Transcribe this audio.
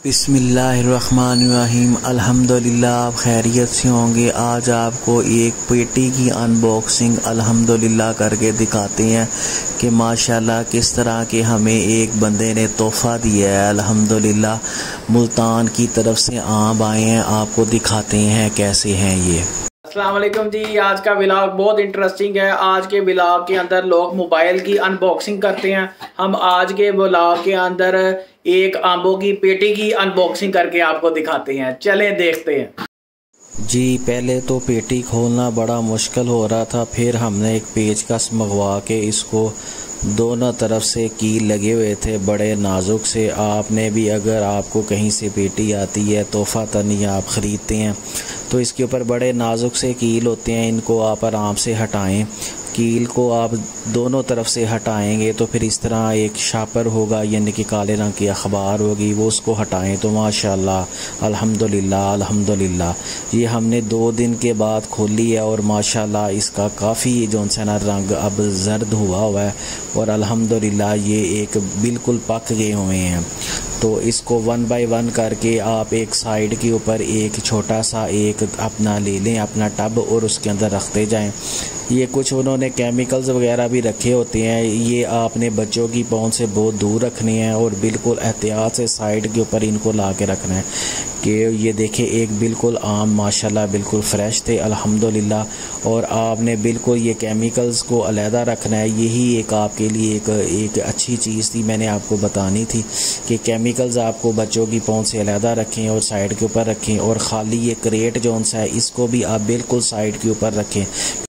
बिस्मिल्लाहिर्रहमानिर्रहीम। अल्हम्दुलिल्लाह आप खैरियत से होंगे। आज आपको एक पेटी की अनबॉक्सिंग अल्हम्दुलिल्लाह करके दिखाते हैं कि माशाल्लाह किस तरह के हमें एक बंदे ने तोहफ़ा दिया है। अल्हम्दुलिल्लाह मुल्तान की तरफ से आम आए हैं, आपको दिखाते हैं कैसे हैं ये। अस्सलाम वालेकुम जी। आज का व्लॉग बहुत इंटरेस्टिंग है। आज के व्लॉग के अंदर लोग मोबाइल की अनबॉक्सिंग करते हैं। हम आज के व्लॉग के अंदर एक आंबों की पेटी की अनबॉक्सिंग करके आपको दिखाते हैं। चलें देखते हैं। जी पहले तो पेटी खोलना बड़ा मुश्किल हो रहा था, फिर हमने एक पेचकस मंगवा के इसको दोनों तरफ से कील लगे हुए थे बड़े नाजुक से। आपने भी अगर आपको कहीं से पेटी आती है तोहफ़ा तनी आप ख़रीदते हैं तो इसके ऊपर बड़े नाजुक से कील होते हैं, इनको आप आराम से हटाएं। कील को आप दोनों तरफ से हटाएंगे तो फिर इस तरह एक शापर होगा, यानी कि काले रंग की अखबार होगी, वो उसको हटाएं तो माशाल्लाह अल्हम्दुलिल्लाह अल्हम्दुलिल्लाह ये हमने 2 दिन के बाद खोली है और माशाल्लाह इसका काफ़ी जो सा ना रंग अब जर्द हुआ है और अल्हम्दुलिल्लाह ये एक बिल्कुल पक गए हुए हैं। तो इसको 1 बाय 1 करके आप एक साइड के ऊपर एक छोटा सा एक अपना ले लें अपना टब और उसके अंदर रखते जाएं। ये कुछ उन्होंने केमिकल्स वगैरह भी रखे होते हैं, ये आपने बच्चों की पहुंच से बहुत दूर रखनी है और बिल्कुल एहतियात से साइड के ऊपर इनको ला के रखना है कि ये देखें एक बिल्कुल आम माशाल्लाह बिल्कुल फ़्रेश थे अल्हम्दुलिल्लाह। और आपने बिल्कुल ये केमिकल्स को अलहदा रखना है। यही एक आपके लिए एक अच्छी चीज़ थी, मैंने आपको बतानी थी कि केमिकल्स आपको बच्चों की पहुंच से अलहदा रखें और साइड के ऊपर रखें। और ख़ाली ये क्रेट जो सा है इसको भी आप बिल्कुल साइड के ऊपर रखें।